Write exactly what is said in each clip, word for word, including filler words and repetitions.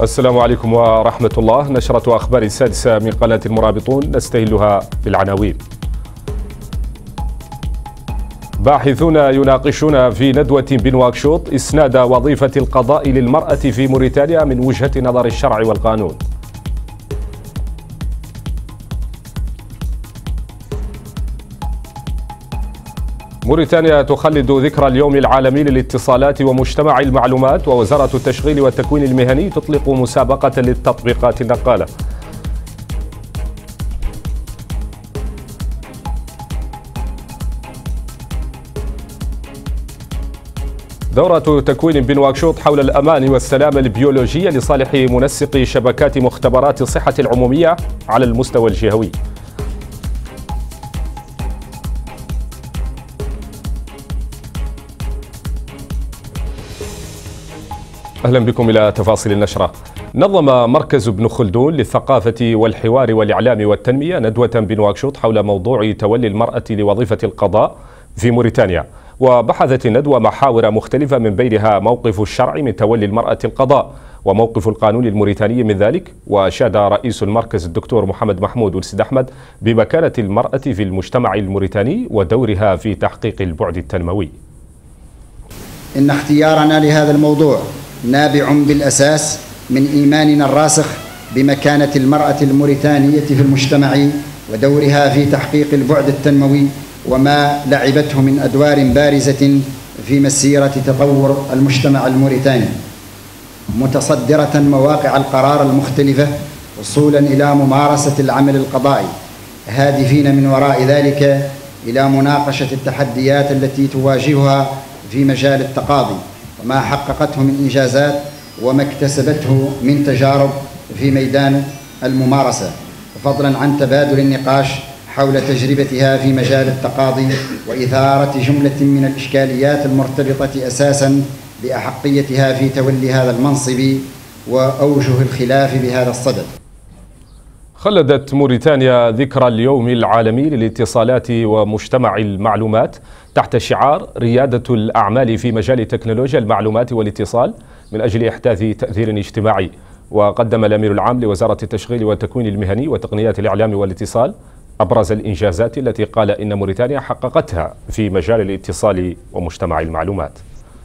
السلام عليكم ورحمة الله. نشرة أخبار السادسة من قناة المرابطون نستهلها بالعناوين. باحثون يناقشون في ندوة بنواكشوط إسناد وظيفة القضاء للمرأة في موريتانيا من وجهة نظر الشرع والقانون. موريتانيا تخلد ذكرى اليوم العالمي للاتصالات ومجتمع المعلومات، ووزارة التشغيل والتكوين المهني تطلق مسابقة للتطبيقات النقالة. دورة تكوين بنواكشوط حول الأمان والسلامة البيولوجية لصالح منسقي شبكات مختبرات الصحة العمومية على المستوى الجهوي. أهلا بكم إلى تفاصيل النشرة. نظم مركز ابن خلدون للثقافة والحوار والإعلام والتنمية ندوة بنواكشوط حول موضوع تولي المرأة لوظيفة القضاء في موريتانيا، وبحثت الندوة محاور مختلفة من بينها موقف الشرع من تولي المرأة القضاء وموقف القانون الموريتاني من ذلك. وأشاد رئيس المركز الدكتور محمد محمود ولسيد أحمد بمكانة المرأة في المجتمع الموريتاني ودورها في تحقيق البعد التنموي. إن اختيارنا لهذا الموضوع نابع بالأساس من إيماننا الراسخ بمكانة المرأة الموريتانية في المجتمع ودورها في تحقيق البعد التنموي وما لعبته من أدوار بارزة في مسيرة تطور المجتمع الموريتاني، متصدرة مواقع القرار المختلفة وصولا إلى ممارسة العمل القضائي، هادفين من وراء ذلك إلى مناقشة التحديات التي تواجهها في مجال التقاضي وما حققته من إنجازات وما اكتسبته من تجارب في ميدان الممارسة، فضلا عن تبادل النقاش حول تجربتها في مجال التقاضي وإثارة جملة من الإشكاليات المرتبطة أساسا بأحقيتها في تولي هذا المنصب وأوجه الخلاف بهذا الصدد. خلدت موريتانيا ذكرى اليوم العالمي للاتصالات ومجتمع المعلومات تحت شعار ريادة الأعمال في مجال تكنولوجيا المعلومات والاتصال من أجل إحداث تأثير اجتماعي. وقدم الأمين العام لوزارة التشغيل والتكوين المهني وتقنيات الإعلام والاتصال أبرز الإنجازات التي قال إن موريتانيا حققتها في مجال الاتصال ومجتمع المعلومات.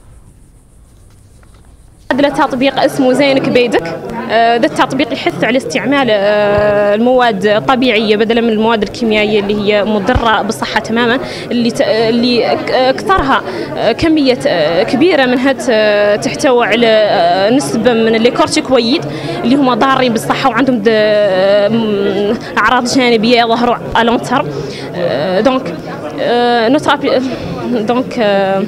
هذا تطبيق اسمه زينك بيدك. ذا التطبيق يحث على استعمال المواد الطبيعيه بدلا من المواد الكيميائيه اللي هي مضره بالصحه تماما، اللي اللي اكثرها كميه كبيره منها تحتوي على نسبه من الكورتيكويد اللي هم ضارين بالصحه وعندهم اعراض جانبيه يظهروا على لون تيرم. دونك دونك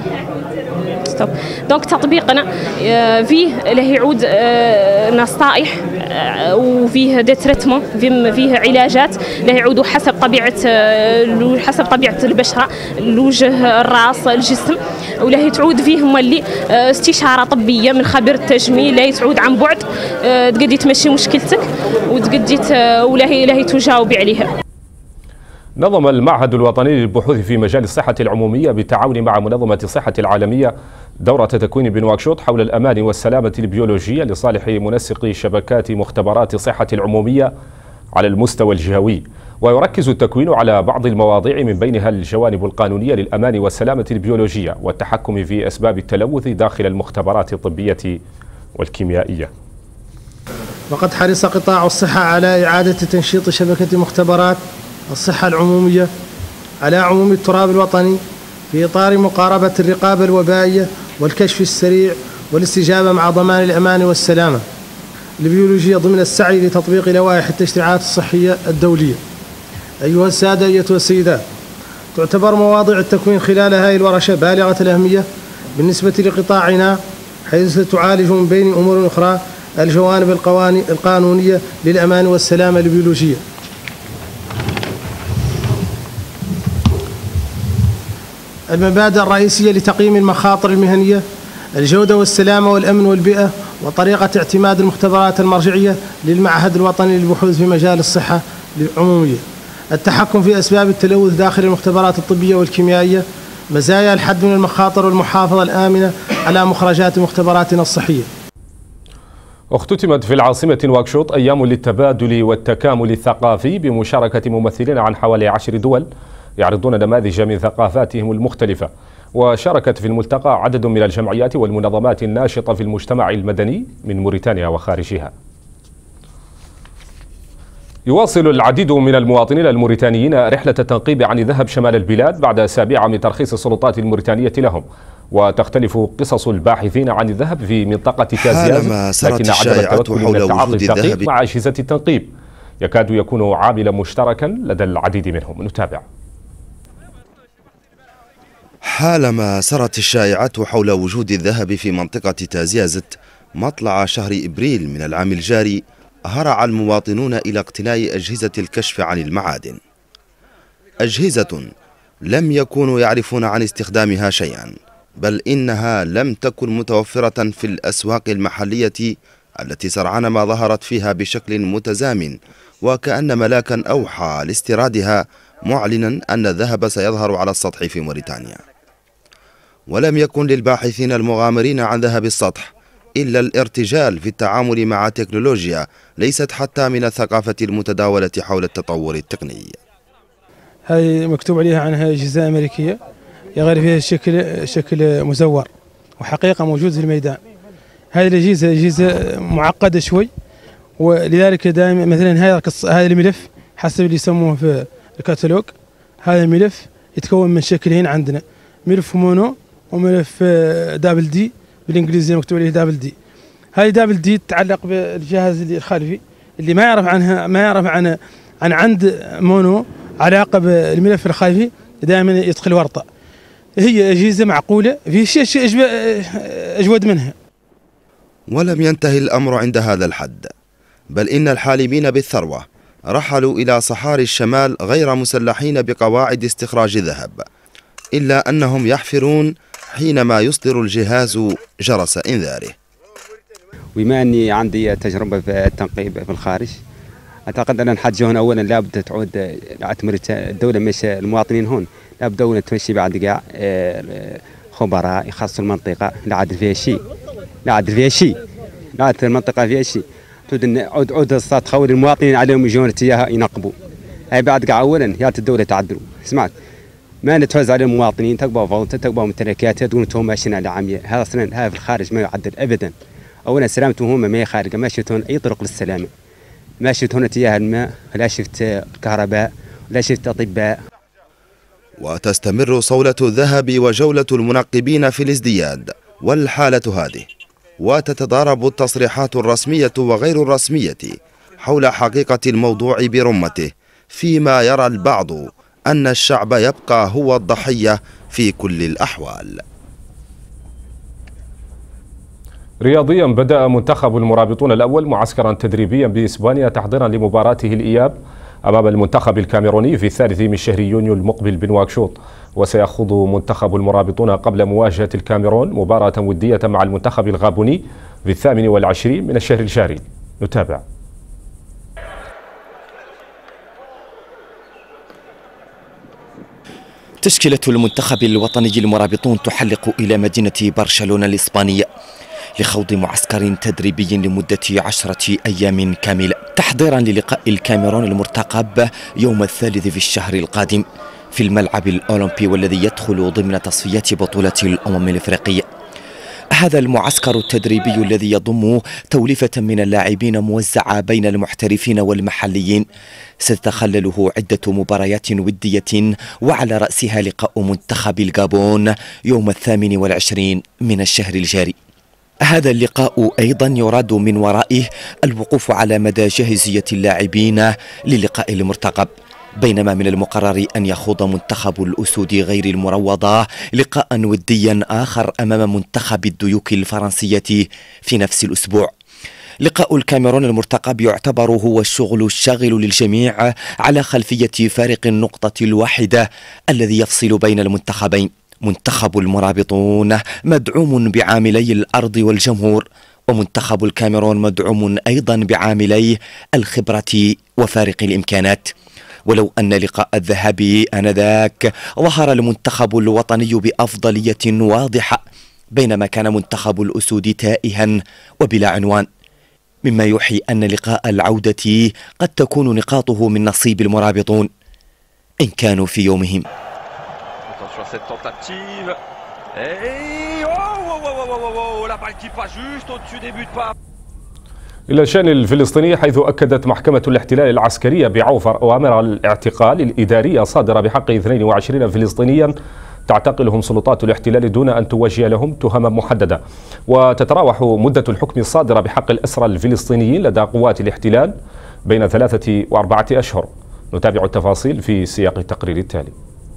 دونك تطبيقنا فيه له يعود نصائح وفيه دي تريتمون، فيه علاجات له يعودوا حسب طبيعه حسب طبيعه البشره، الوجه، الراس، الجسم، وله تعود فيهم اللي استشاره طبيه من خبير التجميل لا تعود عن بعد تقدي تمشي مشكلتك وتقدي وله له تجاوبي عليها. نظم المعهد الوطني للبحوث في مجال الصحة العمومية بالتعاون مع منظمة الصحة العالمية دورة تكوين بنواكشوط حول الأمان والسلامة البيولوجية لصالح منسقي شبكات مختبرات الصحة العمومية على المستوى الجهوي. ويركز التكوين على بعض المواضيع من بينها الجوانب القانونية للأمان والسلامة البيولوجية والتحكم في أسباب التلوث داخل المختبرات الطبية والكيميائية. وقد حرص قطاع الصحة على إعادة تنشيط شبكة مختبرات الصحة العمومية على عموم التراب الوطني في إطار مقاربة الرقابة الوبائية والكشف السريع والاستجابة مع ضمان الأمان والسلامة البيولوجية ضمن السعي لتطبيق لوائح التشريعات الصحية الدولية. أيها السادة أيتها السيدات، تعتبر مواضيع التكوين خلال هذه الورشة بالغة الأهمية بالنسبة لقطاعنا، حيث تعالج من بين أمور أخرى الجوانب القانونية للأمان والسلامة البيولوجية. المبادئ الرئيسية لتقييم المخاطر المهنية: الجودة والسلامة والأمن والبيئة، وطريقة اعتماد المختبرات المرجعية للمعهد الوطني للبحوث في مجال الصحة العمومية، التحكم في أسباب التلوث داخل المختبرات الطبية والكيميائية، مزايا الحد من المخاطر والمحافظة الآمنة على مخرجات مختبراتنا الصحية. اختتمت في العاصمة نواكشوط أيام للتبادل والتكامل الثقافي بمشاركة ممثلين عن حوالي عشر دول يعرضون نماذج من ثقافاتهم المختلفة. وشاركت في الملتقى عدد من الجمعيات والمنظمات الناشطة في المجتمع المدني من موريتانيا وخارجها. يواصل العديد من المواطنين الموريتانيين رحلة التنقيب عن الذهب شمال البلاد بعد أسابيع من ترخيص السلطات الموريتانية لهم. وتختلف قصص الباحثين عن الذهب في منطقة تازياز، لكن عدم التوكل من التعاطي الدقيق مع أجهزة التنقيب يكاد يكون عاملا مشتركا لدى العديد منهم. نتابع. حالما سرت الشائعات حول وجود الذهب في منطقة تازيازت مطلع شهر إبريل من العام الجاري، هرع المواطنون إلى اقتناء أجهزة الكشف عن المعادن، أجهزة لم يكونوا يعرفون عن استخدامها شيئا، بل إنها لم تكن متوفرة في الأسواق المحلية التي سرعان ما ظهرت فيها بشكل متزامن، وكأن ملاكا أوحى لاستيرادها معلنا أن الذهب سيظهر على السطح في موريتانيا. ولم يكن للباحثين المغامرين عن ذهب السطح إلا الارتجال في التعامل مع تكنولوجيا ليست حتى من الثقافة المتداولة حول التطور التقني. هاي مكتوب عليها عنها أجهزة أمريكية يغير فيها شكل شكل مزور، وحقيقة موجود في الميدان. هذه الأجهزة أجهزة معقدة شوي، ولذلك دائما مثلا هذا هذا الملف حسب اللي يسموه في الكتالوج، هذا الملف يتكون من شكلين عندنا، ملف مونو وملف دابل دي، بالانجليزي مكتوب عليه دابل دي. هاي دابل دي تتعلق بالجهاز اللي الخلفي اللي ما يعرف عنها ما يعرف عن عن عند مونو علاقه بالملف الخلفي، دائما يدخل ورطه. هي اجهزه معقوله، في شيء شيء اجود منها. ولم ينتهي الامر عند هذا الحد، بل ان الحالمين بالثروه رحلوا الى صحاري الشمال غير مسلحين بقواعد استخراج الذهب، الا انهم يحفرون حينما يصدر الجهاز جرس انذاره. وبما اني عندي تجربه في التنقيب في الخارج، اعتقد ان الحاجه هنا اولا لابد تعود الدوله، مش المواطنين هون، لابد دوله تمشي بعد كاع خبراء يخصوا المنطقه، لا عاد فيها شيء، لا عاد فيها شيء، لا عاد المنطقه فيها شيء، تعود عود عود تخول المواطنين عليهم يجون تجاهها ينقبوا. هاي بعد كاع اولا يا الدوله تعدلوا، سمعت؟ ما نتوزع على المواطنين تقبوا فوضى تقبوا ممتلكات تقولون انتم ماشيين على عمية، هذا اصلا هذا في الخارج ما يعدل ابدا. اولا سلامتهم هم ما هي خارجه، ما شفتون اي طرق للسلامه، ما شفت هنا تجاه الماء، لا شفت كهرباء، لا شفت اطباء. وتستمر صولة الذهب وجولة المنقبين في الازدياد، والحالة هذه، وتتضارب التصريحات الرسمية وغير الرسمية حول حقيقة الموضوع برمته، فيما يرى البعض أن الشعب يبقى هو الضحية في كل الأحوال. رياضيا، بدأ منتخب المرابطون الأول معسكرا تدريبيا بإسبانيا تحضيرا لمباراته الإياب أمام المنتخب الكاميروني في الثالث من شهر يونيو المقبل بنواكشوط. وسيخوض منتخب المرابطون قبل مواجهة الكاميرون مباراة ودية مع المنتخب الغابوني في الثامن والعشرين من الشهر الجاري. نتابع. تشكيلة المنتخب الوطني المرابطون تحلق إلى مدينة برشلونة الإسبانية لخوض معسكر تدريبي لمدة عشرة أيام كاملة تحضيرا للقاء الكاميرون المرتقب يوم الثالث في الشهر القادم في الملعب الأولمبي، والذي يدخل ضمن تصفيات بطولة الأمم الإفريقية. هذا المعسكر التدريبي الذي يضم توليفة من اللاعبين موزعة بين المحترفين والمحليين ستتخلله عدة مباريات ودية، وعلى رأسها لقاء منتخب الغابون يوم الثامن والعشرين من الشهر الجاري. هذا اللقاء أيضا يراد من ورائه الوقوف على مدى جاهزية اللاعبين للقاء المرتقب، بينما من المقرر أن يخوض منتخب الأسود غير المروضة لقاء وديا آخر أمام منتخب الديوك الفرنسية في نفس الأسبوع. لقاء الكاميرون المرتقب يعتبر هو الشغل الشاغل للجميع على خلفية فارق النقطة الواحدة الذي يفصل بين المنتخبين. منتخب المرابطون مدعوم بعاملي الأرض والجمهور، ومنتخب الكاميرون مدعوم أيضا بعاملي الخبرة وفارق الإمكانات. ولو أن لقاء الذهاب آنذاك ظهر المنتخب الوطني بأفضلية واضحة، بينما كان منتخب الأسود تائها وبلا عنوان، مما يوحي أن لقاء العودة قد تكون نقاطه من نصيب المرابطون إن كانوا في يومهم. إلى الشأن الفلسطيني، حيث أكدت محكمة الاحتلال العسكرية بعوفر أوامر الاعتقال الإدارية صادرة بحق اثنين وعشرين فلسطينيا تعتقلهم سلطات الاحتلال دون أن توجه لهم تهما محددة. وتتراوح مدة الحكم الصادرة بحق الأسرى الفلسطينيين لدى قوات الاحتلال بين ثلاثة وأربعة أشهر. نتابع التفاصيل في سياق التقرير التالي.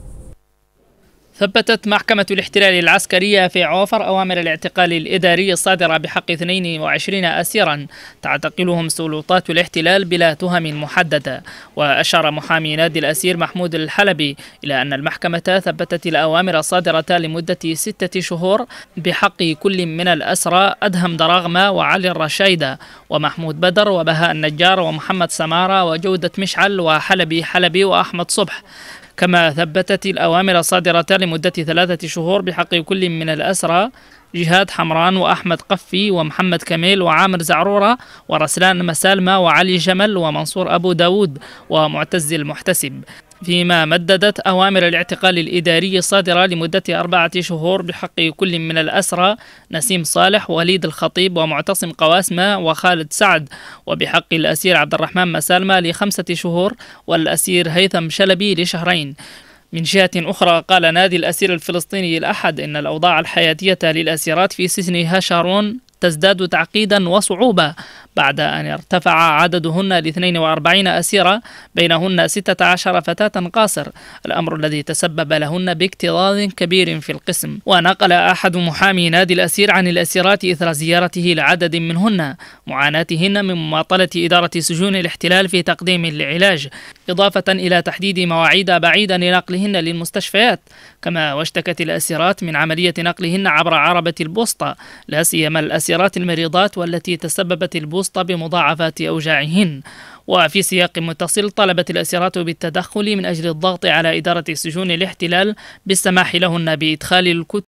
ثبتت محكمة الاحتلال العسكرية في عوفر أوامر الاعتقال الإداري الصادرة بحق اثنين وعشرين أسيرا تعتقلهم سلطات الاحتلال بلا تهم محددة. وأشار محامي نادي الأسير محمود الحلبي إلى أن المحكمة ثبتت الأوامر الصادرة لمدة ستة شهور بحق كل من الأسرى أدهم دراغمة وعلي الرشايدة ومحمود بدر وبهاء النجار ومحمد سمارة وجودة مشعل وحلبي حلبي وأحمد صبح. كما ثبتت الأوامر الصادرة لمدة ثلاثة شهور بحق كل من الأسرى جهاد حمران وأحمد قفي ومحمد كميل وعامر زعرورة ورسلان مسالمة وعلي جمل ومنصور أبو داود ومعتز المحتسب. فيما مددت أوامر الاعتقال الإداري الصادرة لمدة أربعة شهور بحق كل من الأسرى نسيم صالح وليد الخطيب ومعتصم قواسمة وخالد سعد، وبحق الأسير عبد الرحمن مسالمة لخمسة شهور والأسير هيثم شلبي لشهرين. من جهة أخرى، قال نادي الأسير الفلسطيني الأحد إن الأوضاع الحياتية للأسيرات في سجن هاشارون تزداد تعقيدا وصعوبة بعد أن ارتفع عددهن ل اثنين وأربعين أسيرة، بينهن ستة عشر فتاة قاصر، الأمر الذي تسبب لهن باكتظاظ كبير في القسم. ونقل أحد محامي نادي الأسير عن الأسيرات إثر زيارته لعدد منهن معاناتهن من مماطلة إدارة سجون الاحتلال في تقديم العلاج، إضافة إلى تحديد مواعيد بعيدة لنقلهن للمستشفيات. كما واشتكت الأسيرات من عملية نقلهن عبر عربة البوسطة، لا سيما الأسيرات المريضات والتي تسببت البوسطة بمضاعفات أوجاعهن. وفي سياق متصل، طلبت الأسيرات بالتدخل من أجل الضغط على إدارة سجون الاحتلال بالسماح لهن بإدخال الكتب